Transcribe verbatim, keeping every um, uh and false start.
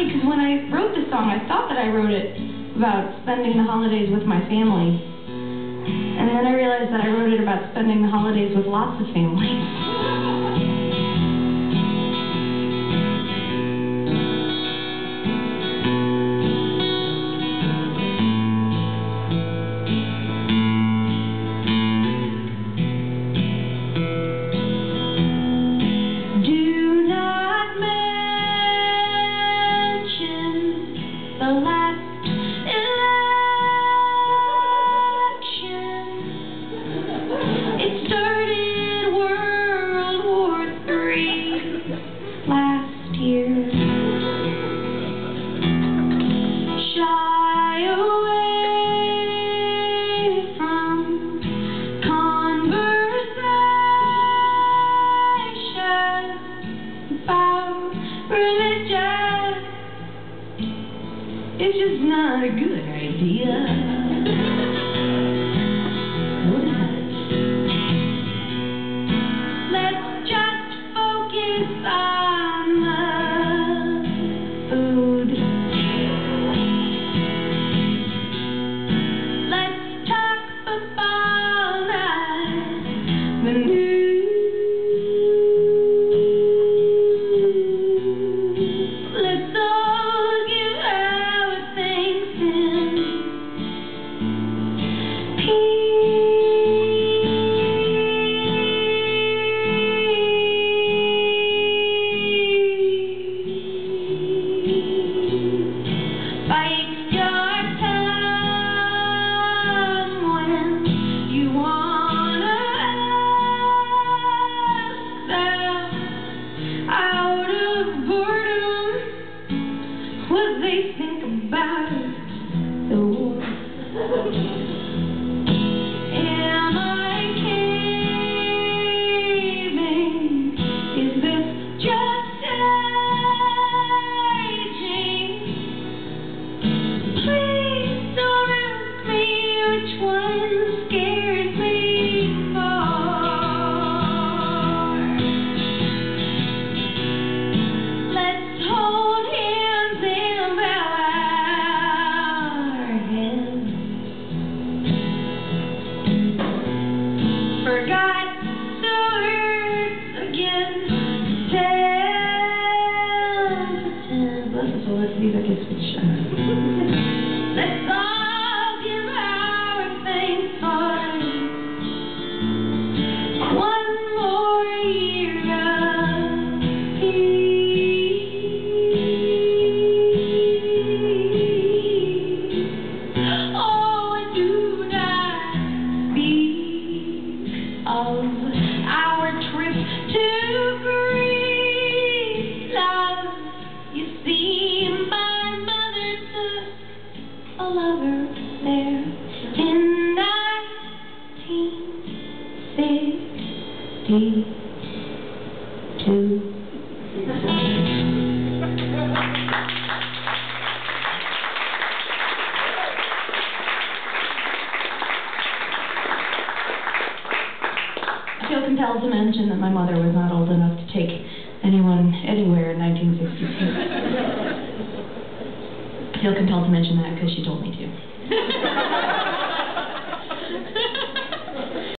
funny because when I wrote this song, I thought that I wrote it about spending the holidays with my family. And then I realized that I wrote it about spending the holidays with lots of families. The last election, it started World War Three last year. Shy away from conversation about religion. It's just not a good idea. What is that? Let's just focus on the food. Let's talk football, not the news. Let's all give our thanks and bite your tongue when you wanna ask them out of boredom what they think about the war. Am I caving? Is this just aging? Please don't ask me which one scares me more. Let's hold hands and bow our heads. Forgot the words again. Ten to ten. Bless us all. Let's leave that kiss with shine. Let's all give our thanks for one more year of peace. Oh, and do not speak of our trip to Greece, love. You see, my mother took a lover there in nineteen sixty-two. I feel compelled to mention that my mother was not old enough to take anyone anywhere in nineteen sixty-two. I feel compelled to mention that because she told me to.